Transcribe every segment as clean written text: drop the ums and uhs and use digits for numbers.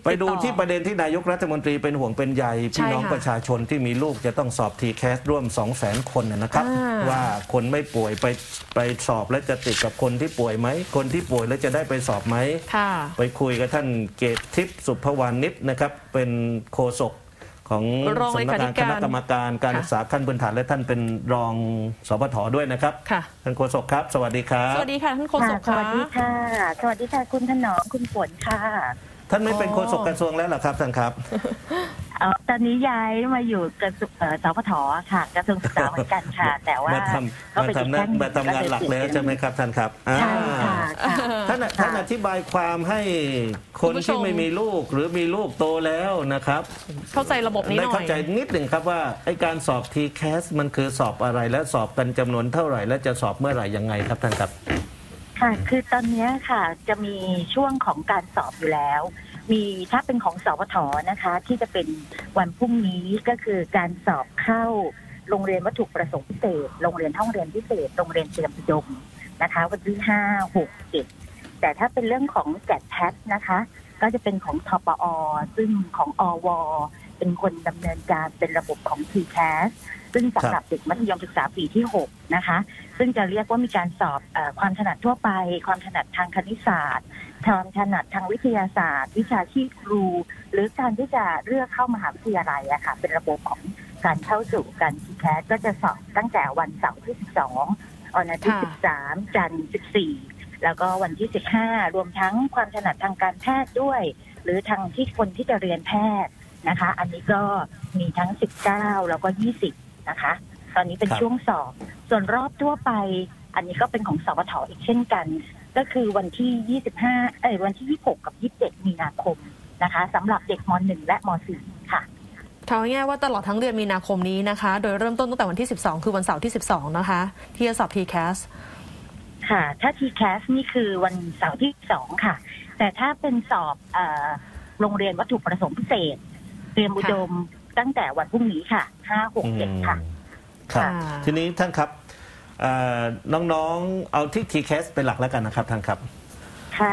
ไปดูที่ประเด็นที่นายกรัฐมนตรีเป็นห่วงเป็นใยพี่น้องประชาชนที่มีลูกจะต้องสอบทีแคสร่วม 200,000 คนนะครับว่าคนไม่ป่วยไปสอบแล้วจะติดกับคนที่ป่วยไหมคนที่ป่วยแล้วจะได้ไปสอบไหมไปคุยกับท่านเกตทิพย์สุภวรรณนิชนะครับเป็นโฆษกของสำนักงานคณะกรรมการการศึกษาขั้นพื้นฐานและท่านเป็นรองสปท.ด้วยนะครับท่านโฆษกครับสวัสดีครับสวัสดีค่ะท่านโฆษกสวัสดีค่ะสวัสดีค่ะคุณถนอมคุณฝนค่ะท่านไม่เป็นโฆษกกระทรวงแล้วหรอครับท่านครับตอนนี้ย้ายมาอยู่กระทรวงสปท.ค่ะกระทรวงศึกษาเหมือนกันค่ะแต่ว่ามาทำงานหลักแล้วใช่ไหมครับท่านครับใช่ค่ะท่านอธิบายความให้คนที่ไม่มีลูกหรือมีลูกโตแล้วนะครับเข้าใจระบบนี้หน่อยได้เข้าใจนิดหนึ่งครับว่าไอ้การสอบ TCAS มันคือสอบอะไรและสอบกันจำนวนเท่าไหร่และจะสอบเมื่อไหร่ยังไงครับท่านครับค่ะคือตอนนี้ค่ะจะมีช่วงของการสอบอยู่แล้วมีถ้าเป็นของสปท.นะคะที่จะเป็นวันพรุ่งนี้ก็คือการสอบเข้าโรงเรียนวัตถุประสงค์พิเศษโรงเรียนห้องเรียนพิเศษโรงเรียนเตรียมอุดมนะคะวันที่5 6 7แต่ถ้าเป็นเรื่องของแกดแพทนะคะก็จะเป็นของทปอ.ซึ่งของอว.เป็นคนดำเนินการเป็นระบบของ TCAS ซึ่งสำหรับเด็กมัธยมศึกษาปีที่6นะคะซึ่งจะเรียกว่ามีการสอบความถนัดทั่วไปความถนัดทางคณิตศาสตร์ความถนัดทางวิทยาศาสตร์วิชาชีพครูหรือการที่จะเลือกเข้ามหาวิทยาลัยอะค่ะเป็นระบบของการเข้าสู่การ TCAS ก็จะสอบตั้งแต่วันเสาร์ที่12วันอาทิตย์13จันทร์14แล้วก็วันที่15รวมทั้งความถนัดทางการแพทย์ด้วยหรือทางที่คนที่จะเรียนแพทย์นะคะอันนี้ก็มีทั้ง19แล้วก็20นะคะตอนนี้เป็นช่วงสอบส่วนรอบทั่วไปอันนี้ก็เป็นของสปท.อีกเช่นกันก็คือวันที่วันที่26กับ27มีนาคมนะคะสำหรับเด็กม.1 และม.4 ค่ะถามง่ายๆว่าตลอดทั้งเดือนมีนาคมนี้นะคะโดยเริ่มต้นตั้งแต่วันที่12คือวันเสาร์ที่12นะคะที่จะสอบ TCAS ค่ะถ้า TCAS นี่คือวันเสาร์ที่12ค่ะแต่ถ้าเป็นสอบโรงเรียนวัตถุประสงค์พิเศษเตรียมอุดมตั้งแต่วันพรุ่งนี้ค่ะ5 6 7ค่ะครับทีนี้ท่านครับน้องๆเอาที่ TCAS เป็นหลักแล้วกันนะครับท่านครับค่ะ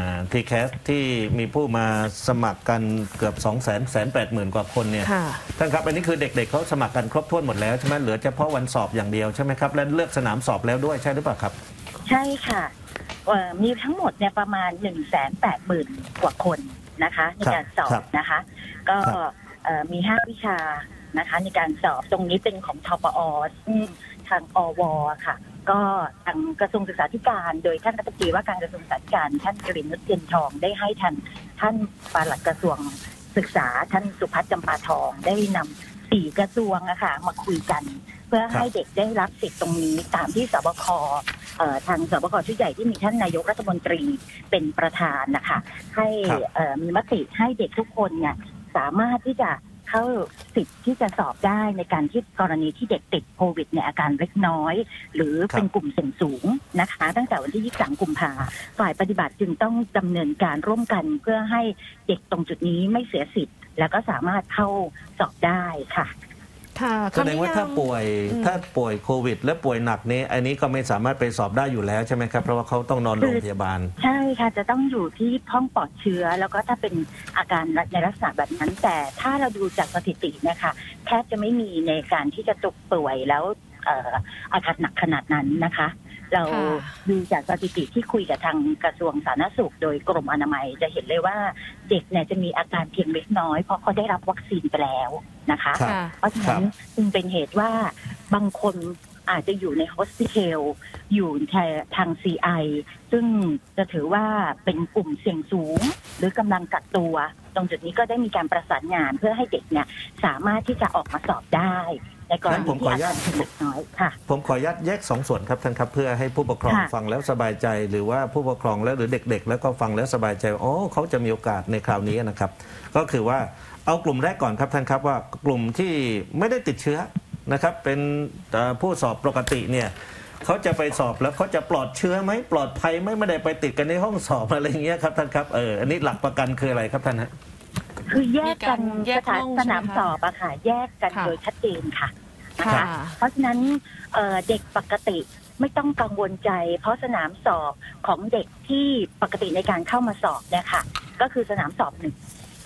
TCAS ที่มีผู้มาสมัครกันเกือบ 280,000 กว่าคนเนี่ยท่านครับอันนี้คือเด็กๆเขาสมัครกันครบถ้วนหมดแล้วใช่ไหมเหลือเฉพาะวันสอบอย่างเดียวใช่ไหมครับและเลือกสนามสอบแล้วด้วยใช่หรือเปล่าครับใช่ค่ะมีทั้งหมดเนี่ยประมาณ 180,000 กว่าคนนะคะในการสอบนะคะก็มี5วิชานะคะในการสอบตรงนี้เป็นของทปอ.ทางอว.ค่ะก็ทางกระทรวงศึกษาธิการโดยท่านรัฐมนตรีว่าการกระทรวงศึกษาธิการท่านกฤษณุช เทียนทองได้ให้ท่านปลัดกระทรวงศึกษาท่านสุพัฒน์จำปาทองได้นำ4กระทรวงนะคะมาคุยกันเพื่อให้เด็กได้รับสิทธิ์ตรงนี้ตามที่สบคทางสบคชุดใหญ่ที่มีท่านนายกรัฐมนตรีเป็นประธานนะคะให้มีมติให้เด็กทุกคนเนี่ยสามารถที่จะเข้าสิทธิ์ที่จะสอบได้ในการที่กรณีที่เด็กติดโควิดในอาการเล็กน้อยหรือเป็นกลุ่มเสี่ยงสูงนะคะตั้งแต่วันที่23 กุมภาพันธ์ฝ่ายปฏิบัติจึงต้องดำเนินการร่วมกันเพื่อให้เด็กตรงจุดนี้ไม่เสียสิทธิ์แล้วก็สามารถเข้าสอบได้ค่ะแสดงว่าถ้าป่วยโควิดและป่วยหนักนี้อันนี้ก็ไม่สามารถไปสอบได้อยู่แล้วใช่ไหมครับเพราะว่าเขาต้องนอนโรงพยาบาลใช่ค่ะจะต้องอยู่ที่ห้องปลอดเชื้อแล้วก็ถ้าเป็นอาการในลักษณะแบบนั้นแต่ถ้าเราดูจากสถิตินะคะแทบจะไม่มีในการที่จะตกป่วยแล้วอาการหนักขนาดนั้นนะคะเราดูจากสถิติที่คุยกับทางกระทรวงสาธารณสุขโดยกรมอนามัยจะเห็นเลยว่าเด็กเนี่ยจะมีอาการเพียงเล็กน้อยเพราะเขาได้รับวัคซีนไปแล้วนะคะเพราะฉะนั้นจึงเป็นเหตุว่าบางคนอาจจะอยู่ในโฮสพิทอลอยู่ทาง CI ซึ่งจะถือว่าเป็นกลุ่มเสี่ยงสูงหรือกำลังกักตัวตรงจุดนี้ก็ได้มีการประสานงานเพื่อให้เด็กเนี่ยสามารถที่จะออกมาสอบได้ในกรณีที่อาการเล็กน้อยค่ะผมขออนุญาตแยก2 ส่วนครับท่านครับเพื่อให้ผู้ปกครองฟังแล้วสบายใจหรือว่าผู้ปกครองแล้วหรือเด็กๆแล้วก็ฟังแล้วสบายใจเขาจะมีโอกาสในคราวนี้นะครับก็คือว่าเอากลุ่มแรกก่อนครับท่านครับว่ากลุ่มที่ไม่ได้ติดเชื้อนะครับเป็นผู้สอบปกติเนี่ยเขาจะไปสอบแล้วเขาจะปลอดเชื้อไหมปลอดภัยไหมไม่ได้ไปติดกันในห้องสอบอะไรอย่างเงี้ยครับท่านครับอันนี้หลักประกันคืออะไรครับท่านฮะคือแยกกันสนามสอบอะค่ะแยกกันโดยชัดเจนค่ะนะคะเพราะฉะนั้นเด็กปกติไม่ต้องกังวลใจเพราะสนามสอบของเด็กที่ปกติในการเข้ามาสอบเนี่ยค่ะก็คือสนามสอบ1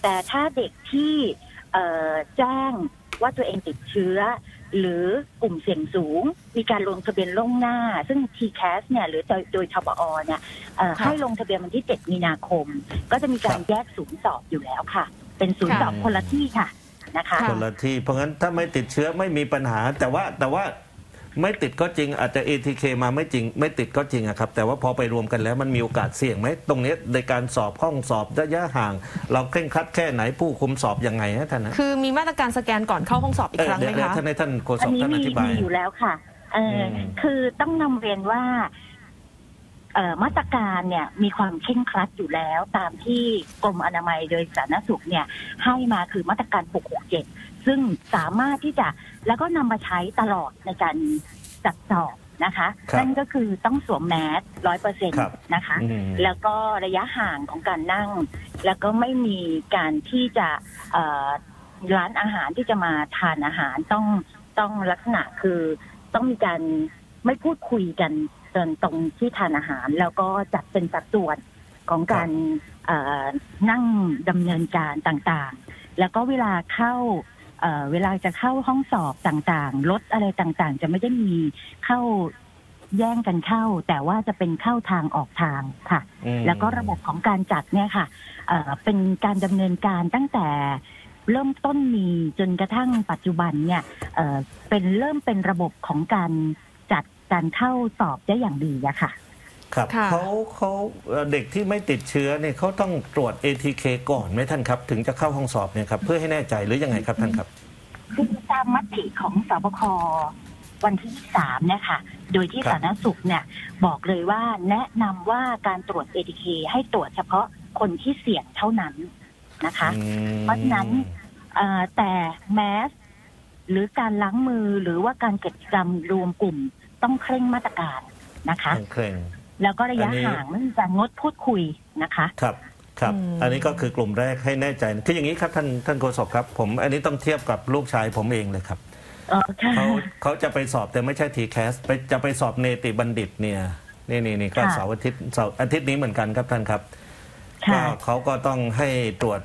แต่ถ้าเด็กที่แจ้งว่าตัวเองติดเชื้อหรือกลุ่มเสี่ยงสูงมีการลงทะเบียนล่วงหน้าซึ่ง TCAS เนี่ยหรือโดยทบอเนี่ยให้ลงทะเบียนวันที่7 มีนาคมก็จะมีการแยกศูนย์สอบอยู่แล้วค่ะเป็นศูนย์สอบคนละที่ค่ะนะคะคนละที่เพราะงั้นถ้าไม่ติดเชื้อไม่มีปัญหาแต่ว่าไม่ติดก็จริงอาจจะ ATK มาไม่จริงไม่ติดก็จริงอะครับแต่ว่าพอไปรวมกันแล้วมันมีโอกาสเสี่ยงไหมตรงนี้ในการสอบห้องสอบระยะห่าง เราเคร่งครัดแค่ไหนผู้คุมสอบยังไงฮะท่านนะคือมีมาตรการสแกนก่อนเข้าห้องสอบอีกครั้งไหมคะท่านโฆษกท่านอธิบายมีอยู่แล้วค่ะคือต้องนำเรียนว่ามาตรการเนี่ยมีความเคร่งครัดอยู่แล้วตามที่กรมอนามัยโดยสาธารณสุขเนี่ยให้มาคือมาตรการ667ซึ่งสามารถที่จะแล้วก็นำมาใช้ตลอดในการจัดสอบนะคะนั่นก็คือต้องสวมแมส 100% นะคะแล้วก็ระยะห่างของการนั่งแล้วก็ไม่มีการที่จะร้านอาหารที่จะมาทานอาหารต้องลักษณะคือต้องมีการไม่พูดคุยกันตรงที่ทานอาหารแล้วก็จัดเป็นสัดส่วนของการนั่งดำเนินการต่างๆแล้วก็เวลาจะเข้าห้องสอบต่างๆรถอะไรต่างๆจะไม่ได้มีเข้าแย่งกันเข้าแต่ว่าจะเป็นเข้าทางออกทางค่ะแล้วก็ระบบของการจัดเนี่ยค่ะเป็นการดำเนินการตั้งแต่เริ่มต้นมีจนกระทั่งปัจจุบันเนี่ยเริ่มเป็นระบบของการจัดการเข้าสอบได้อย่างดีอะค่ะครับเขาเด็กที่ไม่ติดเชื้อเนี่ยเขาต้องตรวจ ATK ก่อนไหมท่านครับถึงจะเข้าห้องสอบเนี่ยครับเพื่อให้แน่ใจหรือยังไงครับท่านครับคือตามมติของสบควันที่3เนี่ยค่ะโดยที่สาธารณสุขเนี่ยบอกเลยว่าแนะนำว่าการตรวจ ATK ให้ตรวจเฉพาะคนที่เสี่ยงเท่านั้นนะคะเพราะฉะนั้นแต่แมสหรือการล้างมือหรือว่าการกิจกรรมรวมกลุ่มต้องเคร่งมาตรการนะคะเคร่งแล้วก็ระยะห่างไม่มีการงดพูดคุยนะคะครับอันนี้ก็คือกลุ่มแรกให้แน่ใจคืออย่างนี้ครับท่านโฆษกครับผมอันนี้ต้องเทียบกับลูกชายผมเองเลยครับเขาจะไปสอบแต่ไม่ใช่ TCAS จะไปสอบเนติบัณฑิตเนี่ยนี่ก็เสาร์อาทิตย์นี้เหมือนกันครับท่านครับก็เขาก็ต้องให้ตรวจ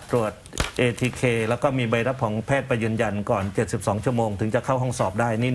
ATK แล้วก็มีใบรับของแพทย์ไปยืนยันก่อน72 ชั่วโมงถึงจะเข้าห้องสอบได้นี่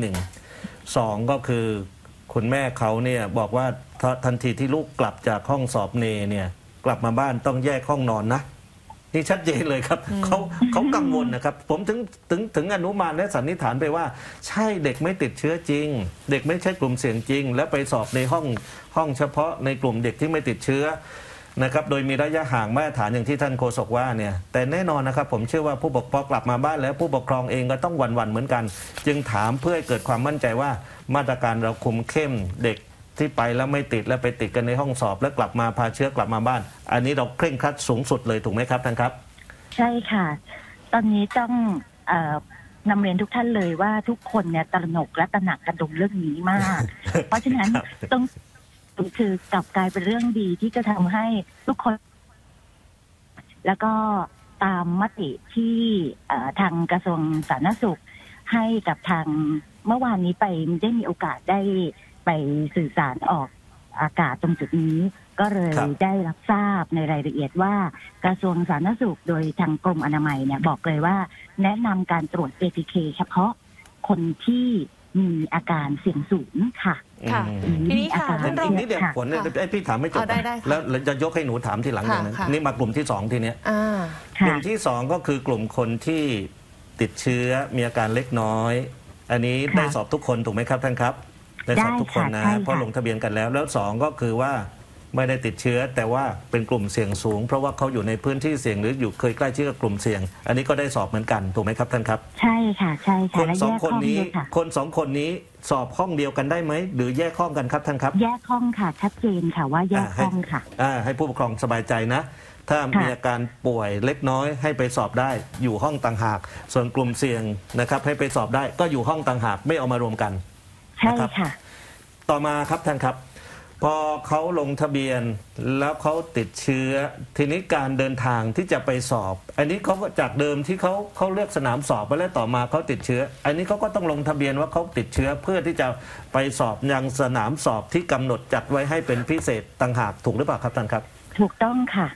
1 2ก็คือคุณแม่เขาเนี่ยบอกว่าทันทีที่ลูกกลับจากห้องสอบเนเนี่ยกลับมาบ้านต้องแยกห้องนอนนะนี่ชัดเจนเลยครับเขากังวลนะครับผมถึงอนุมานและสันนิษฐานไปว่าใช่เด็กไม่ติดเชื้อจริงเด็กไม่ใช่กลุ่มเสี่ยงจริงแล้วไปสอบในห้องเฉพาะในกลุ่มเด็กที่ไม่ติดเชื้อนะครับโดยมีระยะห่างมาตรฐานอย่างที่ท่านโฆษกว่าเนี่ยแต่แน่นอนนะครับผมเชื่อว่าผู้ปกครองกลับมาบ้านแล้วผู้ปกครองเองก็ต้องหวั่นเหมือนกันจึงถามเพื่อให้เกิดความมั่นใจว่ามาตรการเราคุมเข้มเด็กที่ไปแล้วไม่ติดแล้วไปติดกันในห้องสอบแล้วกลับมาพาเชื้อกลับมาบ้านอันนี้เราเคร่งครัดสูงสุดเลยถูกไหมครับท่านครับใช่ค่ะตอนนี้ต้องนำเรียนทุกท่านเลยว่าทุกคนเนี่ยตระหนกและตระหนักกระดุมเรื่องนี้มาก เพราะฉะนั้นต้องคือกลับกลายเป็นเรื่องดีที่จะทำให้ทุกคนแล้วก็ตามมติที่ทางกระทรวงสาธารณสุขให้กับทางเมื่อวานนี้ไปได้มีโอกาสได้ไปสื่อสารออกอากาศตรงจุดนี้ก็เลยได้รับทราบในรายละเอียดว่ากระทรวงสาธารณสุขโดยทางกรมอนามัยเนี่ยบอกเลยว่าแนะนำการตรวจ ATK เฉพาะคนที่มีอาการเสี่ยงสูงค่ะทีนี้ค่ะอีกนิดเดียวผลพี่ถามไม่จบแล้วจะยกให้หนูถามทีหลังอย่างนั้นนี่มากลุ่มที่2ทีเนี้ยกลุ่มที่2ก็คือกลุ่มคนที่ติดเชื้อมีอาการเล็กน้อยอันนี้ได้สอบทุกคนถูกไหมครับท่านครับได้สอบทุกคนนะเพราะลงทะเบียนกันแล้ว2ก็คือว่าไม่ได้ติดเชื้อแต่ว่าเป็นกลุ่มเสี่ยงสูงเพราะว่าเขาอยู่ในพื้นที่เสี่ยงหรืออยู่เคยใกล้ชิดกับกลุ่มเสี่ยงอันนี้ก็ได้สอบเหมือนกันถูกไหมครับท่านครับใช่ค่ะคน2 คนนี้สอบห้องเดียวกันได้ไหมหรือแยกห้องกันครับท่านครับแยกห้องค่ะชัดเจนค่ะว่าแยกห้องค่ะให้ผู้ปกครองสบายใจนะถ้ามีอาการป่วยเล็กน้อยให้ไปสอบได้อยู่ห้องต่างหากส่วนกลุ่มเสี่ยงนะครับให้ไปสอบได้ก็อยู่ห้องต่างหากไม่เอามารวมกันใช่ค่ะต่อมาครับท่านครับพอเขาลงทะเบียนแล้วเขาติดเชื้อทีนี้การเดินทางที่จะไปสอบอันนี้เขาจากเดิมที่เขาเลือกสนามสอบไปแล้วต่อมาเขาติดเชื้ออันนี้เขาก็ต้องลงทะเบียนว่าเขาติดเชื้อเพื่อที่จะไปสอบยังสนามสอบที่กำหนดจัดไว้ให้เป็นพิเศษต่างหากถูกหรือเปล่าครับท่านครับถูกต้องค่ะ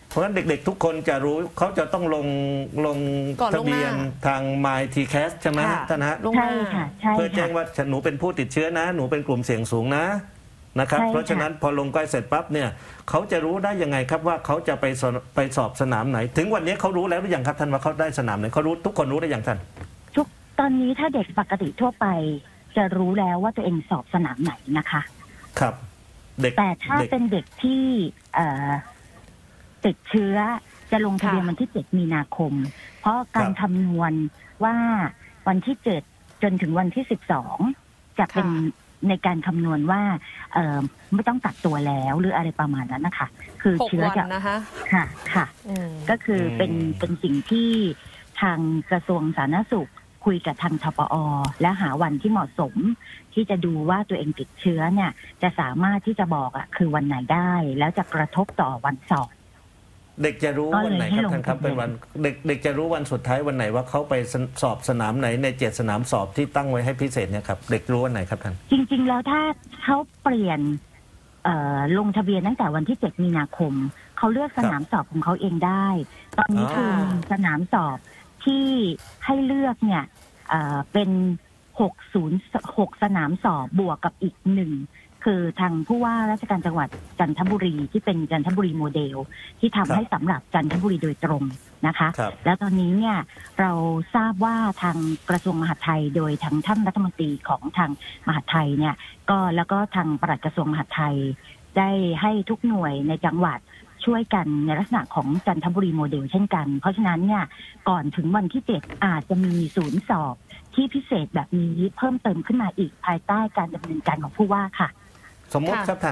เพราะฉะนั้นเด็กๆทุกคนจะรู้เขาจะต้องลงก่อนล่วงหน้าทะเบียนทาง My TCAS ใช่ไหมค่ะท่านฮะล่วงหใช่น้าค่ะใช่เพื่อแจ้งค่ะว่าหนูเป็นผู้ติดเชื้อนะ หนูเป็นกลุ่มเสี่ยงสูงนะครับใช่ค่ะเพราะฉะนั้นพอลงใกล้เสร็จปั๊บเนี่ยเขาจะรู้ได้ยังไงครับว่าเขาจะไปสอบสนามไหน ถึงวันนี้เขารู้แล้วหรือยังครับท่านว่าเขาได้สนามไหนเขารู้ทุกคนรู้ได้ยังท่านตอนนี้ถ้าเด็กปกติทั่วไปจะรู้แล้วว่าตัวเองสอบสนามไหนนะคะครับ เด็กแต่ถ้าเป็นเด็กที่ติดเชื้อจะลงทะเบียนค่ะวันที่ 7 มีนาคม เพราะการคำนวณว่าวันที่ 7 จนถึงวันที่ 12 จะเป็นในการคำนวณว่าไม่ต้องกักตัวแล้วหรืออะไรประมาณนั้นนะคะ คือ 6 เชื้อวันจะนะคะค่ะอืมก็คือเป็นสิ่งที่ทางกระทรวงสาธารณสุขคุยกับทางทปอ.และหาวันที่เหมาะสม ที่จะดูว่าตัวเองติดเชื้อเนี่ยจะสามารถที่จะบอกคือวันไหนได้ แล้วจะกระทบต่อวันสอบเด็กจะรู้วันไหนครับท่านครับเป็นวันเด็กจะรู้วันสุดท้ายวันไหนว่าเขาไปสอบสนามไหนใน7 สนามสอบที่ตั้งไว้ให้พิเศษเนี่ยครับเด็กรู้วันไหนครับท่านจริงๆแล้วถ้าเขาเปลี่ยนลงทะเบียนตั้งแต่วันที่ 7 มีนาคม เขาเลือกสนามสอบของเขาเองได้ ตอนนี้คือมีสนามสอบที่ให้เลือกเนี่ยเป็น606 สนามสอบบวกกับอีกหนึ่งคือทางผู้ว่าราชการจังหวัดจันทบุรีที่เป็นจันทบุรีโมเดลที่ทำให้สำหรับจันทบุรีโดยตรงนะคะ แล้วตอนนี้เนี่ยเราทราบว่าทางกระทรวงมหาดไทยโดยทางท่านรัฐมนตรีของทางมหาดไทยเนี่ยก็แล้วก็ทางปลัดกระทรวงมหาดไทยได้ให้ทุกหน่วยในจังหวัดช่วยกันในลักษณะของจันทบุรีโมเดลเช่นกันเพราะฉะนั้นเนี่ยก่อนถึงวันที่ 7อาจจะมีศูนย์สอบที่พิเศษแบบนี้เพิ่มเติมขึ้นมาอีกภายใต้การดำเนินการของผู้ว่าค่ะสมมติครับท่าน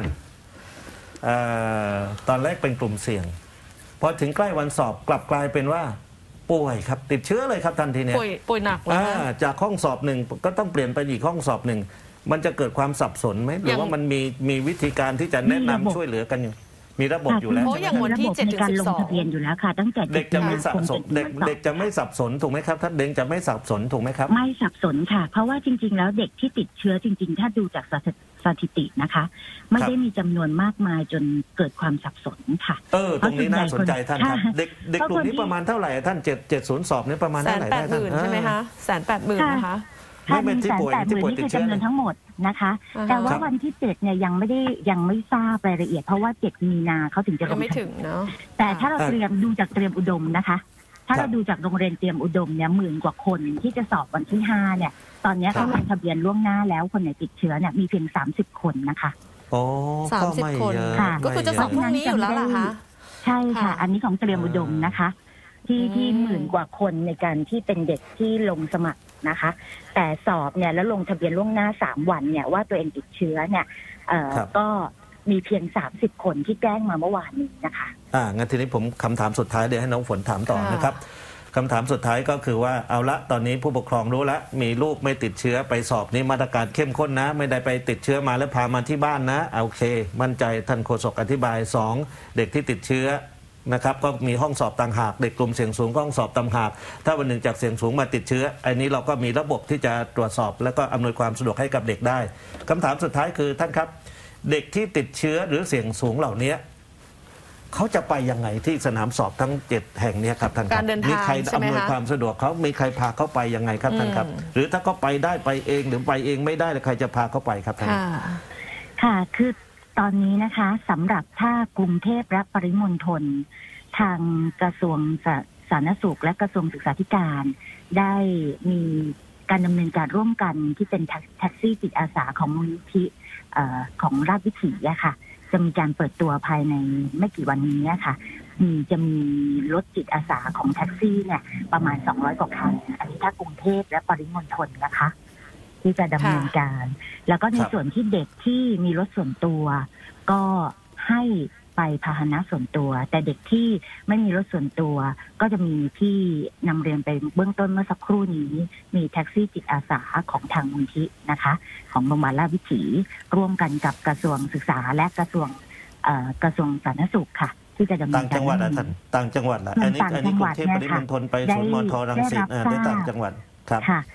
ตอนแรกเป็นกลุ่มเสี่ยงพอถึงใกล้วันสอบกลับกลายเป็นว่าป่วยครับติดเชื้อเลยครับทันทีเนี่ยป่วยหนักเลยนะจากห้องสอบหนึ่งก็ต้องเปลี่ยนไปอีกห้องสอบหนึ่งมันจะเกิดความสับสนไหมหรือว่ามันมีวิธีการที่จะแนะนำช่วยเหลือกันอยู่มีระบบอยู่แล้วเพราะอย่างวันที่ 7 ถึงในการลงทะเบียนอยู่แล้วค่ะตั้งแต่เด็กจะไม่สับสนเด็กจะไม่สับสนถูกไหมครับท่านเด็กจะไม่สับสนถูกไหมครับไม่สับสนค่ะ เพราะว่าจริงๆแล้วเด็กที่ติดเชื้อจริงๆถ้าดูจากสถิตินะคะ ไม่ได้มีจำนวนมากมายจนเกิดความสับสนค่ะตรงนี้น่าสนใจท่านครับเด็กกลุ่มนี้ประมาณเท่าไหร่ท่าน770สอบนี้ประมาณเท่าไหร่ได้ท่าน 180,000ใช่ไหมคะ180,000นะคะไม่เป็นที่ป่วยที่ป่วยนี่ติดคือเชื้อจำนวนทั้งหมดนะคะ แต่ว่าครับวันที่ 7เนี่ยยังไม่ทราบรายละเอียดเพราะว่า 7 มีนาเขาถึงจะลยังงไม่ถึงเนาะแต่ถ้าเราดูจากเตรียมอุดมนะคะ ถ้าเราดูจากโรงเรียนเตรียมอุดมเนี่ย10,000 กว่าคนที่จะสอบวันที่ 5เนี่ยตอนนี้เขาลงทะเบียนล่วงหน้าแล้วคนไหนติดเชื้อเนี่ยมีเพียง30 คนนะคะโอ้ก็ไม่เยอะค่ะก็คือจะสอบพรุ่งนี้อยู่แล้วล่ะคะใช่ค่ะค่ะอันนี้ของเตรียมอุดมนะคะ ที่10,000 กว่าคนในการที่เป็นเด็กที่ลงสมัครนะคะ แต่สอบเนี่ยแล้วลงทะเบียนล่วงหน้า3 วันเนี่ยว่าตัวเองติดเชื้อเนี่ยก็มีเพียง30 คนที่แจ้งมาเมื่อวานนี้นะคะงั้นทีนี้ผมคำถามสุดท้ายเดี๋ยวให้น้องฝนถามต่อนะครับคำถามสุดท้ายก็คือว่าเอาละตอนนี้ผู้ปกครองรู้ละมีลูกไม่ติดเชื้อไปสอบนี้มาตรการเข้มข้นนะ ไม่ได้ไปติดเชื้อมาแล้วพามาที่บ้านนะโอเคมั่นใจท่านโฆษกอธิบาย2เด็กที่ติดเชื้อนะครับก็มีห้องสอบต่างหากเด็กกลุ่มเสี่ยงสูงก็ห้องสอบต่างหากถ้าวันหนึ่งจากเสี่ยงสูงมาติดเชื้ออันนี้เราก็มีระบบที่จะตรวจสอบแล้วก็อำนวยความสะดวกให้กับเด็กได้คำถามสุดท้ายคือท่านครับเด็กที่ติดเชื้อหรือเสี่ยงสูงเหล่านี้เขาจะไปยังไงที่สนามสอบทั้ง7แห่งนี้ครับท่านครับมีใครอำนวยความสะดวกเขามีใครพาเขาไปยังไงครับท่านครับหรือถ้าเขาไปได้ไปเองหรือไปเองไม่ได้แล้วใครจะพาเขาไปครับท่านค่ะคือตอนนี้นะคะสำหรับถ้ากรุงเทพและปริมณฑลทางกระทรวงสาธารณสุขและกระทรวงศึกษาธิการได้มีการดำเนินการร่วมกันที่เป็นแท็กซี่จิตอาสาของมูลนิธิของราชวิถีอะค่ะจะมีการเปิดตัวภายในไม่กี่วันนี้ค่ะจะมีรถจิตอาสาของแท็กซี่เนี่ยประมาณ200 กว่าคันอันนี้ถ้ากรุงเทพและปริมณฑลนะคะที่จะดำเนินการแล้วก็ในส่วนที่เด็กที่มีรถส่วนตัวก็ให้ไปพาหนะส่วนตัวแต่เด็กที่ไม่มีรถส่วนตัวก็จะมีที่นำเรียนไปเบื้องต้นเมื่อสักครู่นี้มีแท็กซี่จิตอาสาของทางมูลนิธินะคะของโรงพยาบาลราชวิถีร่วมกันกับกระทรวงศึกษาและกระทรวงสาธารณสุขค่ะที่จะดำเนินการต่างจังหวัดท่านต่างจังหวัดละอันนี้กรุงเทพปริมณฑลไปสวนมณฑลรังสิตได้ต่างจังหวัดครับค่ะส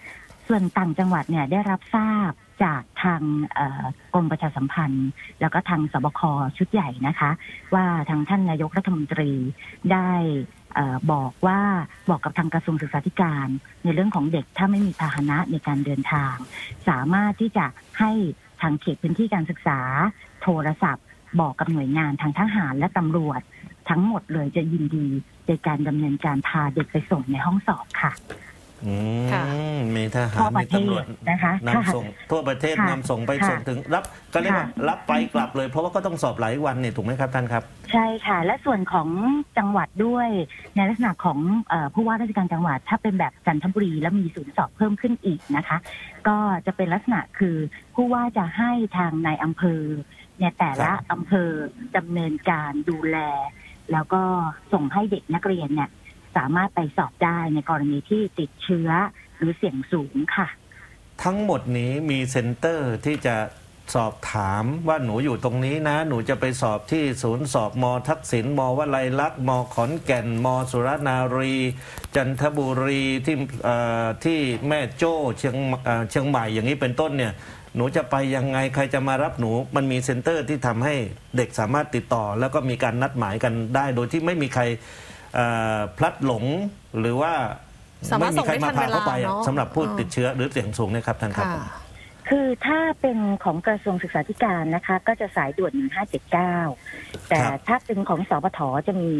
ส่วนต่างจังหวัดเนี่ยได้รับทราบจากทางกรมประชาสัมพันธ์แล้วก็ทางสบคชุดใหญ่นะคะว่าทางท่านนายกรัฐมนตรีได้บอกกับทางกระทรวงศึกษาธิการในเรื่องของเด็กถ้าไม่มีพาหนะในการเดินทาง สามารถที่จะให้ทางเขตพื้นที่การศึกษาโทรศัพท์บอกกับหน่วยงานทางทหารและตำรวจทั้งหมดเลยจะยินดีในการดำเนินการพาเด็กไปส่งในห้องสอบค่ะมีทหารมีตำรวจนะคะนำส่งทั่วประเทศนำส่งไปส่งถึงรับก็เรียกว่ารับไปกลับเลยเพราะว่าก็ต้องสอบหลายวันเนี่ยถูกไหมครับท่านครับใช่ค่ะและส่วนของจังหวัดด้วยในลักษณะของผู้ว่าราชการจังหวัดถ้าเป็นแบบจันทบุรีแล้วมีศูนย์สอบเพิ่มขึ้นอีกนะคะก็จะเป็นลักษณะคือผู้ว่าจะให้ทางนายอำเภอเนี่ยแต่ละอำเภอดำเนินการดูแลแล้วก็ส่งให้เด็กนักเรียนเนี่ยสามารถไปสอบได้ในกรณีที่ติดเชื้อหรือเสี่ยงสูงค่ะทั้งหมดนี้มีเซ็นเตอร์ที่จะสอบถามว่าหนูอยู่ตรงนี้นะหนูจะไปสอบที่ศูนย์สอบม.ทักษิณม.วลัยลักษณ์ม.ขอนแก่นม.สุรนารีจันทบุรีที่แม่โจ้เชียงใหม่อย่างนี้เป็นต้นเนี่ยหนูจะไปยังไงใครจะมารับหนูมันมีเซ็นเตอร์ที่ทำให้เด็กสามารถติดต่อแล้วก็มีการนัดหมายกันได้โดยที่ไม่มีใครพลัดหลงหรือว่าไม่มีใครมาพาเข้าไปสำหรับผู้ติดเชื้อหรือเสี่ยงสูงนะครับท่านครับคือถ้าเป็นของกระทรวงศึกษาธิการนะคะก็จะสายด่วน1579แต่ถ้าเป็นของสปทจะมี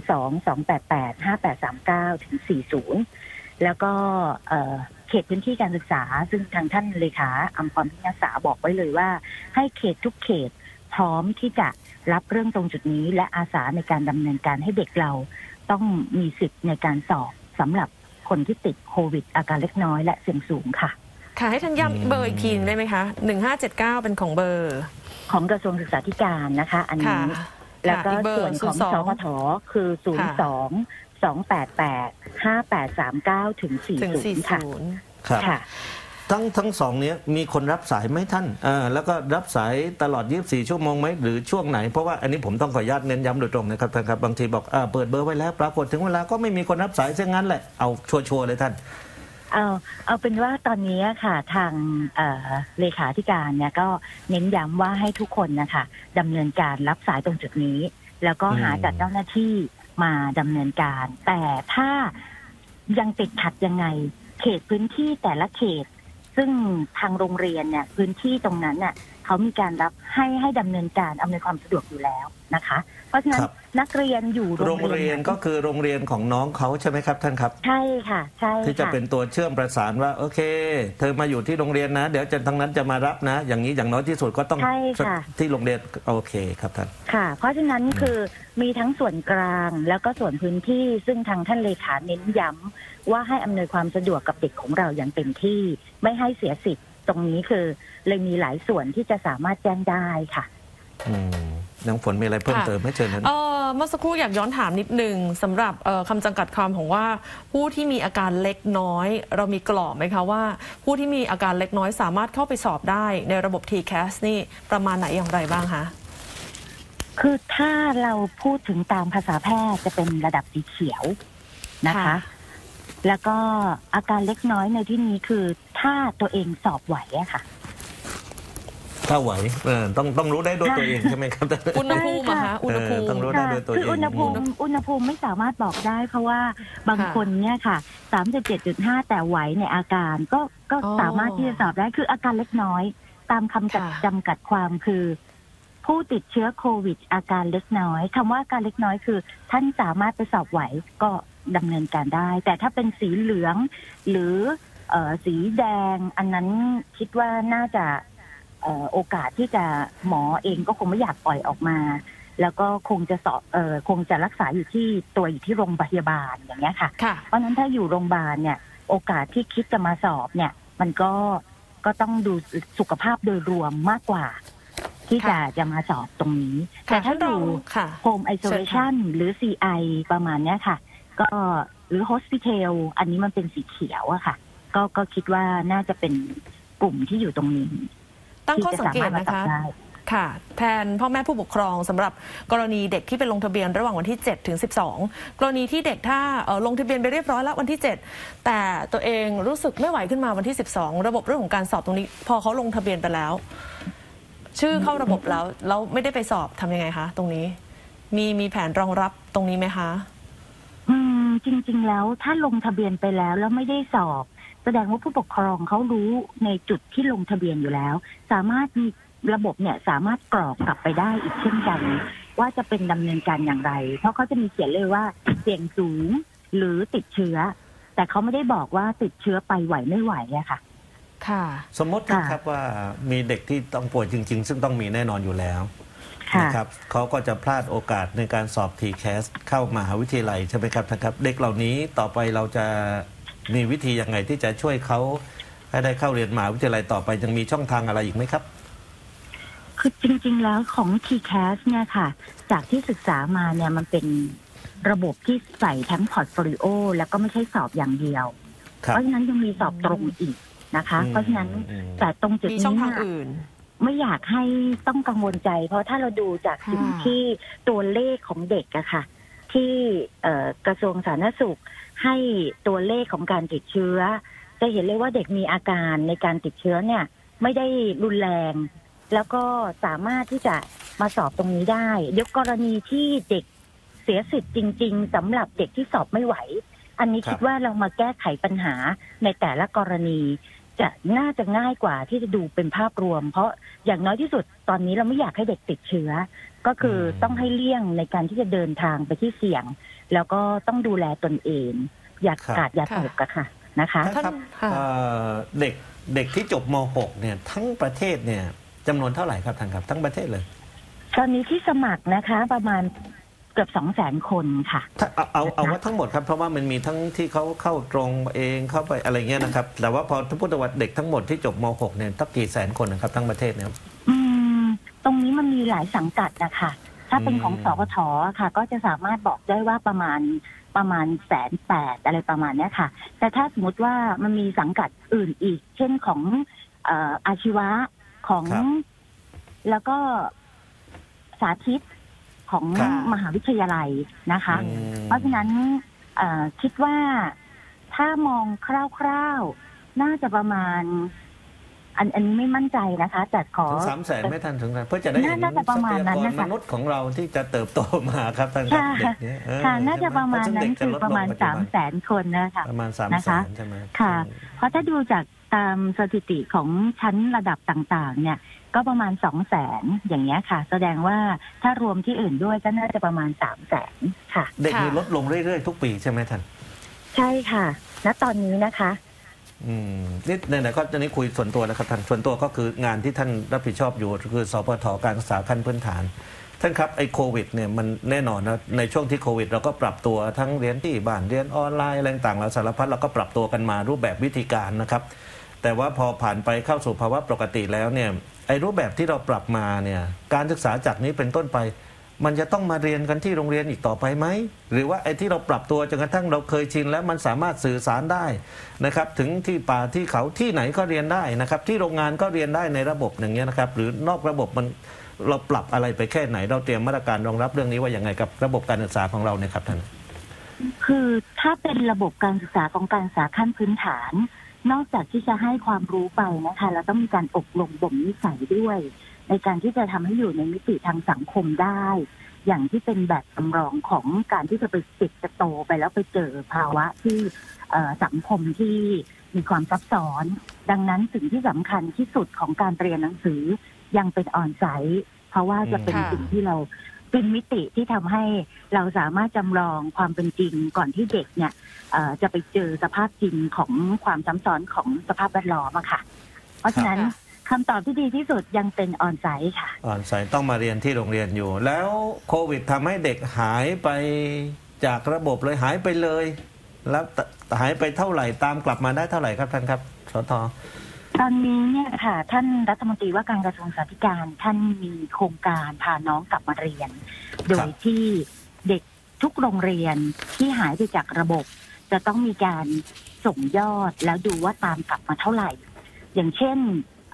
02-288-5839ถึง40แล้วก็เขตพื้นที่การศึกษาซึ่งทางท่านเลขาอัมพรพิญญาษาบอกไว้เลยว่าให้เขตทุกเขตพร้อมที่จะรับเรื่องตรงจุดนี้และอาสาในการดำเนินการให้เด็กเราต้องมีสิทธิ์ในการสอบสำหรับคนที่ติดโควิดอาการเล็กน้อยและเสี่ยงสูงค่ะค่ะให้ท่านย้ำเบอร์อีกทีได้ไหมคะ1579เป็นของเบอร์ของกระทรวงศึกษาธิการนะคะอันนี้แล้วก็ส่วนของสพทคือ02-288-5839ถึง40ค่ะทั้งสองนี้มีคนรับสายไหมท่านแล้วก็รับสายตลอด24ชั่วโมงไหมหรือช่วงไหนเพราะว่าอันนี้ผมต้องขออนุญาตเน้นย้ำโดยตรงนะครับท่านครับบางทีบอกเปิดเบอร์ไว้แล้วปรากฏถึงเวลาก็ไม่มีคนรับสายเช่นนั้นแหละเอาชัวร์เลยท่านเอาเป็นว่าตอนนี้ค่ะทางเลขาธิการเนี่ยก็เน้นย้ำว่าให้ทุกคนนะคะดำเนินการรับสายตรงจุดนี้แล้วก็หาจัดเจ้าหน้าที่มาดำเนินการแต่ถ้ายังติดขัดยังไงเขตพื้นที่แต่ละเขตซึ่งทางโรงเรียนเนี่ยพื้นที่ตรงนั้นเนี่ยเขามีการรับให้ดำเนินการอำนวยความสะดวกอยู่แล้วนะคะเพราะฉะนั้นนักเรียนอยู่โรงเรียนก็คือโรงเรียนของน้องเขาใช่ไหมครับท่านครับใช่ค่ะใช่ที่จะเป็นตัวเชื่อมประสานว่าโอเคเธอมาอยู่ที่โรงเรียนนะเดี๋ยวทางนั้นจะมารับนะอย่างนี้อย่างน้อยที่สุดก็ต้องที่โรงเรียนโอเคครับท่านค่ะเพราะฉะนั้นคือมีทั้งส่วนกลางแล้วก็ส่วนพื้นที่ซึ่งทางท่านเลขาเน้นย้ำว่าให้อำนวยความสะดวกกับเด็กของเราอย่างเต็มที่ไม่ให้เสียสิทธิ์ตรงนี้คือเลยมีหลายส่วนที่จะสามารถแจ้งได้ค่ะน้องฝนมีอะไรเพิ่มเติมไหมเชิญนั้นเมื่อสักครู่อยากย้อนถามนิดนึงสำหรับคำจำกัดความของว่าผู้ที่มีอาการเล็กน้อยเรามีกรอบไหมคะว่าผู้ที่มีอาการเล็กน้อยสามารถเข้าไปสอบได้ในระบบ TCAS นี่ประมาณไหนอย่างไรบ้างคะคือถ้าเราพูดถึงตามภาษาแพทย์จะเป็นระดับสีเขียวนะคะแล้วก็อาการเล็กน้อยในที่นี้คือถ้าตัวเองสอบไหวอะค่ะถ้าไหวต้องรู้ได้ด้วยตัวเองใช่ไหมครับอุณหภูมิคะอุณหภูมิต้องรู้ได้ด้วยตัวเองคืออุณหภูมิไม่สามารถบอกได้เพราะว่าบางคนเนี่ยค่ะ37.5แต่ไหวในอาการก็สามารถที่จะสอบได้คืออาการเล็กน้อยตามคำจำกัดความคือผู้ติดเชื้อโควิดอาการเล็กน้อยคำว่าอาการเล็กน้อยคือท่านสามารถไปสอบไหวก็ดำเนินการได้แต่ถ้าเป็นสีเหลืองหรือสีแดงอันนั้นคิดว่าน่าจะโอกาสที่จะหมอเองก็คงไม่อยากปล่อยออกมาแล้วก็คงจะคงจะรักษาอยู่ที่โรงพยาบาลอย่างเงี้ยค่ะเพราะนั้นถ้าอยู่โรงพยาบาลเนี่ยโอกาสที่คิดจะมาสอบเนี่ยมันก็ต้องดูสุขภาพโดยรวมมากกว่าที่จะมาสอบตรงนี้แต่ถ้าอยู่ Home Isolation หรือ CI ประมาณเนี้ยค่ะก็หรือ Hospital อันนี้มันเป็นสีเขียวอะค่ะก็คิดว่าน่าจะเป็นกลุ่มที่อยู่ตรงนี้ตั้งข้อสังเกตนะคะค่ะแทนพ่อแม่ผู้ปกครองสำหรับกรณีเด็กที่ไปลงทะเบียนระหว่างวันที่7ถึง12กรณีที่เด็กถ้าลงทะเบียนไปเรียบร้อยแล้ววันที่7แต่ตัวเองรู้สึกไม่ไหวขึ้นมาวันที่12ระบบเรื่องของการสอบตรงนี้พอเขาลงทะเบียนไปแล้วชื่อเข้าระบบแล้วไม่ได้ไปสอบทำยังไงคะตรงนี้มีแผนรองรับตรงนี้ไหมคะจริงๆแล้วถ้าลงทะเบียนไปแล้วไม่ได้สอบแสดงว่าผู้ปกครองเขารู้ในจุดที่ลงทะเบียนอยู่แล้วสามารถมีระบบเนี่ยสามารถกรอกกลับไปได้อีกเช่นกันว่าจะเป็นดำเนินการอย่างไรเพราะเขาจะมีเขียนเลยว่าเสี่ยงสูงหรือติดเชื้อแต่เขาไม่ได้บอกว่าติดเชื้อไปไหวไม่ไหวอะค่ะค่ะสมมตินะครับว่ามีเด็กที่ต้องป่วยจริงๆซึ่งต้องมีแน่นอนอยู่แล้วนะครับเขาก็จะพลาดโอกาสในการสอบ TCAS เข้ามหาวิทยาลัยใช่ไหมครับท่านครับเด็กเหล่านี้ต่อไปเราจะมีวิธียังไงที่จะช่วยเขาให้ได้เข้าเรียนมหาวิทยาลัยต่อไปยังมีช่องทางอะไรอีกไหมครับคือจริงๆแล้วของ TCAS เนี่ยค่ะจากที่ศึกษามาเนี่ยมันเป็นระบบที่ใส่ทั้งพอร์ตโฟลิโอแล้วก็ไม่ใช่สอบอย่างเดียวเพราะฉะนั้นยังมีสอบตรงอีกนะคะเพราะฉะนั้นแต่ตรงจุดนี้มีช่องทางอื่นไม่อยากให้ต้องกังวลใจเพราะถ้าเราดูจากสิ่งที่ตัวเลขของเด็กอะค่ะที่กระทรวงสาธารณสุขให้ตัวเลขของการติดเชื้อจะเห็นเลยว่าเด็กมีอาการในการติดเชื้อเนี่ยไม่ได้รุนแรงแล้วก็สามารถที่จะมาสอบตรงนี้ได้ยกกรณีที่เด็กเสียสิทธิ์จริงๆสำหรับเด็กที่สอบไม่ไหวอันนี้คิดว่าเรามาแก้ไขปัญหาในแต่ละกรณีจะน่าจะง่ายกว่าที่จะดูเป็นภาพรวมเพราะอย่างน้อยที่สุดตอนนี้เราไม่อยากให้เด็กติดเชื้อก็คือต้องให้เลี่ยงในการที่จะเดินทางไปที่เสี่ยงแล้วก็ต้องดูแลตนเองอย่ากาดอย่าตกอะค่ะนะคะครับเด็กที่จบม .6 เนี่ยทั้งประเทศเนี่ยจำนวนเท่าไหร่ครับท่านครับทั้งประเทศเลยตอนนี้ที่สมัครนะคะประมาณเกือบ 200,000 คนค่ะเอาว่าทั้งหมดครับเพราะว่ามันมีทั้งที่เขาเข้าตรงเองเข้าไปอะไรเงี้ยนะครับแต่ว่าพอพูดถึงว่าเด็กทั้งหมดที่จบม .6 เนี่ยตั้งกี่แสนคนนะครับทั้งประเทศเนี่ยตรงนี้มันมีหลายสังกัดนะคะถ้าเป็นของสพทค่ะก็จะสามารถบอกได้ว่าประมาณ180,000อะไรประมาณนี้ค่ะแต่ถ้าสมมติว่ามันมีสังกัดอื่นอีกเช่นของอาชีวะของแล้วก็สาธิตของมหาวิทยาลัยนะคะเพราะฉะนั้นคิดว่าถ้ามองคร่าวๆน่าจะประมาณอันนี้ไม่มั่นใจนะคะแต่ขอ 300,000ไม่ทันถึงนะเพื่อจะได้เห็นทรัพยากรมนุษย์ของเราที่จะเติบโตมาครับท่านครับเด็กนี้ค่ะน่าจะประมาณนั้นคือประมาณ300,000 คนนะคะประมาณ300,000ใช่ไหมค่ะเพราะถ้าดูจากตามสถิติของชั้นระดับต่างๆเนี่ยก็ประมาณ200,000อย่างเงี้ยค่ะแสดงว่าถ้ารวมที่อื่นด้วยก็น่าจะประมาณ300,000ค่ะเด็กมีลดลงเรื่อยๆทุกปีใช่ไหมท่านใช่ค่ะณตอนนี้นะคะนี่ไหนๆก็จะนี้คุยส่วนตัวนะครับท่านส่วนตัวก็คืองานที่ท่านรับผิดชอบอยู่คือสพทการศึกษาขั้นพื้นฐานท่านครับไอ้โควิดเนี่ยมันแน่นอนนะในช่วงที่โควิดเราก็ปรับตัวทั้งเรียนที่บ้านเรียนออนไลน์อะไรต่างๆเราสารพัดเราก็ปรับตัวกันมารูปแบบวิธีการนะครับแต่ว่าพอผ่านไปเข้าสู่ภาวะปกติแล้วเนี่ยไอ้รูปแบบที่เราปรับมาเนี่ยการศึกษาจากนี้เป็นต้นไปมันจะต้องมาเรียนกันที่โรงเรียนอีกต่อไปไหมหรือว่าไอ้ที่เราปรับตัวจนกระทั่งเราเคยชินแล้วมันสามารถสื่อสารได้นะครับถึงที่ป่าที่เขาที่ไหนก็เรียนได้นะครับที่โรงงานก็เรียนได้ในระบบอย่างเงี้ยนะครับหรือนอกระบบมันเราปรับอะไรไปแค่ไหนเราเตรียมมาตรการรองรับเรื่องนี้ว่าอย่างไงกับระบบการศึกษาของเราเนี่ยครับท่านคือถ้าเป็นระบบการศึกษาของการศึกษาขั้นพื้นฐานนอกจากที่จะให้ความรู้ไปนะคะเราต้องมีการอบรมบ่มนิสัยด้วยในการที่จะทำให้อยู่ในมิติทางสังคมได้อย่างที่เป็นแบบจำลองของการที่จะไปติดจะโตไปแล้วไปเจอภาวะที่สังคมที่มีความซับซ้อนดังนั้นสิ่งที่สำคัญที่สุดของการเรียนหนังสือยังเป็นออนไซต์เพราะว่าจะเป็นสิ่งที่เราเป็นมิติที่ทำให้เราสามารถจำลองความเป็นจริงก่อนที่เด็กเนี่ยจะไปเจอสภาพจริงของความซ้ำซ้อนของสภาพแวดล้อมอะค่ะเพราะฉะนั้นคำตอบที่ดีที่สุดยังเป็นออนไซต์ค่ะออนไซต์ต้องมาเรียนที่โรงเรียนอยู่แล้วโควิดทำให้เด็กหายไปจากระบบเลยหายไปเลยแล้วหายไปเท่าไหร่ตามกลับมาได้เท่าไหร่ครับท่านครับสท. ตอนนี้เนี่ยค่ะท่านรัฐมนตรีว่าการกระทรวงศึกษาธิการท่านมีโครงการพาน้องกลับมาเรียนโดยที่เด็กทุกโรงเรียนที่หายไปจากระบบจะต้องมีการส่งยอดแล้วดูว่าตามกลับมาเท่าไหร่อย่างเช่น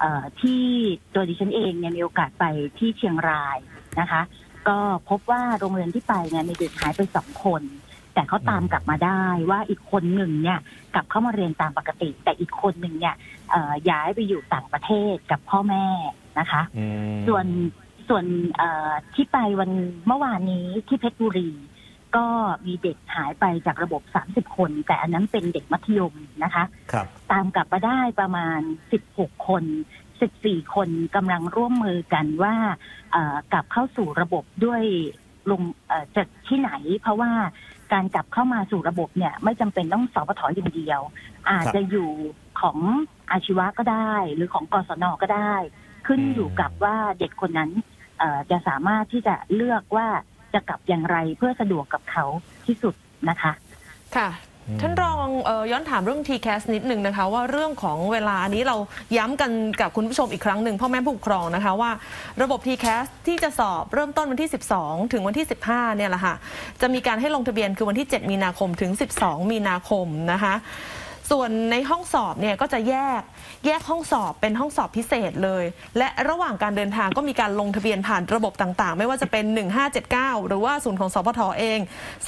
ที่ตัวดิฉันเองเนี่ยมีโอกาสไปที่เชียงรายนะคะก็พบว่าโรงเรียนที่ไปเนี่ยมีเด็กหายไป2 คนแต่เขาตามกลับมาได้ว่าอีกคนหนึ่งเนี่ยกลับเข้ามาเรียนตามปกติแต่อีกคนหนึ่งเนี่ยย้ายไปอยู่ต่างประเทศกับพ่อแม่นะคะส่วนที่ไปวันเมื่อวานนี้ที่เพชรบุรีก็มีเด็กหายไปจากระบบ30 คนแต่อันนั้นเป็นเด็กมัธยมนะคะตามกลับมาได้ประมาณ16 คน14 คนกำลังร่วมมือกันว่ากลับเข้าสู่ระบบด้วยจากที่ไหนเพราะว่าการกลับเข้ามาสู่ระบบเนี่ยไม่จำเป็นต้องสปท.อย่างเดียวอาจจะอยู่ของอาชีวะก็ได้หรือของกศน.ก็ได้ขึ้นอยู่กับว่าเด็กคนนั้นจะสามารถที่จะเลือกว่าจะกลับอย่างไรเพื่อสะดวกกับเขาที่สุดนะคะค่ะท่านรองย้อนถามเรื่อง TCAS นิดนึงนะคะว่าเรื่องของเวลาอันนี้เราย้ำกันกับคุณผู้ชมอีกครั้งหนึ่งพ่อแม่ผู้ปกครองนะคะว่าระบบ TCAS ที่จะสอบเริ่มต้นวันที่12ถึงวันที่15เนี่ยแหละค่ะจะมีการให้ลงทะเบียนคือวันที่7มีนาคมถึง12มีนาคมนะคะส่วนในห้องสอบเนี่ยก็จะแยกห้องสอบเป็นห้องสอบพิเศษเลยและระหว่างการเดินทางก็มีการลงทะเบียนผ่านระบบต่างๆไม่ว่าจะเป็น1579หรือว่าศูนย์ของสพทเอง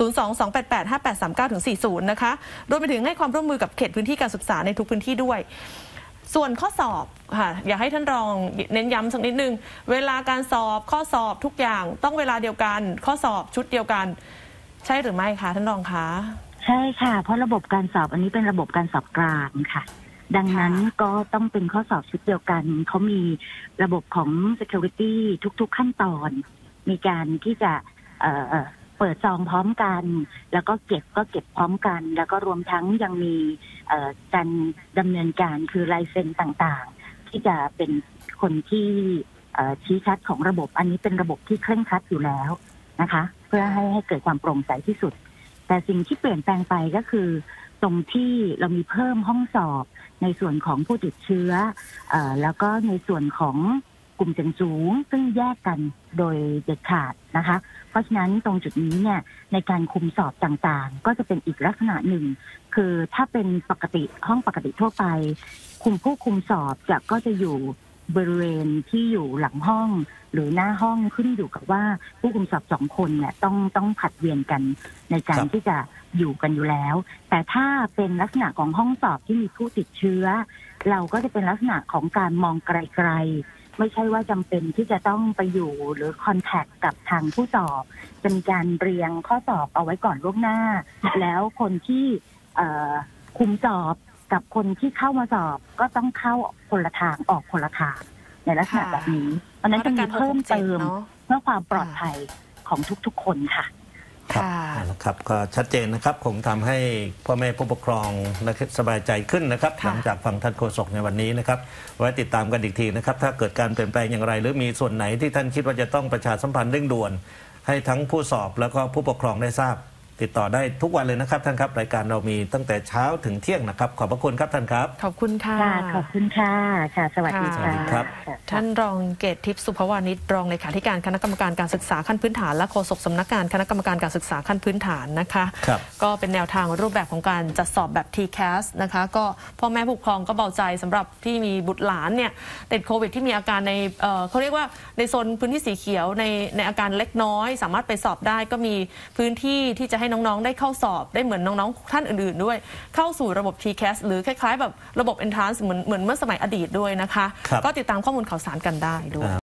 022885839-40นะคะรวมไปถึงให้ความร่วมมือกับเขตพื้นที่การศึกษาในทุกพื้นที่ด้วยส่วนข้อสอบค่ะอยากให้ท่านรองเน้นย้ำสักนิดนึงเวลาการสอบข้อสอบทุกอย่างต้องเวลาเดียวกันข้อสอบชุดเดียวกันใช่หรือไม่คะท่านรองคะใช่ค่ะเพราะระบบการสอบอันนี้เป็นระบบการสอบกลางค่ะดังนั้นก็ต้องเป็นข้อสอบชุดเดียวกันเขามีระบบของ security ทุกๆขั้นตอนมีการที่จะเปิดซองพร้อมกันแล้วก็เก็บพร้อมกันแล้วก็รวมทั้งยังมีการดำเนินการคือลายเซ็นต่างๆที่จะเป็นคนที่ชี้ชัดของระบบอันนี้เป็นระบบที่เคร่งครัดอยู่แล้วนะคะเพื่อให้เกิดความโปร่งใสที่สุดแต่สิ่งที่เปลี่ยนแปลงไปก็คือตรงที่เรามีเพิ่มห้องสอบในส่วนของผู้ติดเชื้อแล้วก็ในส่วนของกลุ่มเสี่ยงสูงซึ่งแยกกันโดยเด็ดขาดนะคะเพราะฉะนั้นตรงจุดนี้เนี่ยในการคุมสอบต่างๆก็จะเป็นอีกลักษณะหนึ่งคือถ้าเป็นปกติห้องปกติทั่วไปผู้คุมสอบก็จะอยู่บริเวณที่อยู่หลังห้องหรือหน้าห้องขึ้นอยู่กับว่าผู้คุมสอบ2 คนเนี่ยต้องผัดเวียนกันในการที่จะอยู่กันอยู่แล้วแต่ถ้าเป็นลักษณะของห้องสอบที่มีผู้ติดเชื้อเราก็จะเป็นลักษณะของการมองไกลๆไม่ใช่ว่าจำเป็นที่จะต้องไปอยู่หรือคอนแทคกับทางผู้สอบจะมีการเรียงข้อสอบเอาไว้ก่อนล่วงหน้าแล้วคนที่คุมสอบกับคนที่เข้ามาสอบก็ต้องเข้าคนละทางออกคนละทางในลักษณะแบบนี้เพราะนั้นจะมีเพิ่มเติมเพื่อความปลอดภัยของทุกๆคนค่ะครับก็ชัดเจนนะครับคงทำให้พ่อแม่ผู้ปกครองสบายใจขึ้นนะครับหลังจากฟังท่านโฆษกในวันนี้นะครับไว้ติดตามกันอีกทีนะครับถ้าเกิดการเปลี่ยนแปลงอย่างไรหรือมีส่วนไหนที่ท่านคิดว่าจะต้องประชาสัมพันธ์เร่งด่วนให้ทั้งผู้สอบแล้วก็ผู้ปกครองได้ทราบติดต่อได้ทุกวันเลยนะครับท่านครับรายการเรามีตั้งแต่เช้าถึงเที่ยงนะครับขอบพระคุณครับท่านครับขอบคุณค่ะขอบคุณค่ะสวัสดีค่ะท่านรองเกตทิพย์สุภวานิชรองเลขาธิการคณะกรรมการการศึกษาขั้นพื้นฐานและโฆษกสำนักงานคณะกรรมการการศึกษาขั้นพื้นฐานนะคะก็เป็นแนวทางรูปแบบของการจัดสอบแบบ TCAS นะคะก็พ่อแม่ผู้ปกครองก็เบาใจสำหรับที่มีบุตรหลานเนี่ยติดโควิดที่มีอาการในเขาเรียกว่าในโซนพื้นที่สีเขียวในอาการเล็กน้อยสามารถไปสอบได้ก็มีพื้นที่ที่จะให้น้องๆได้เข้าสอบได้เหมือนน้องๆท่านอื่นๆด้วยเข้าสู่ระบบ TCAS หรือคล้ายๆแบบระบบ Entrance เหมือนเมื่อสมัยอดีตด้วยนะคะก็ติดตามข้อมูลข่าวสารกันได้ด้วย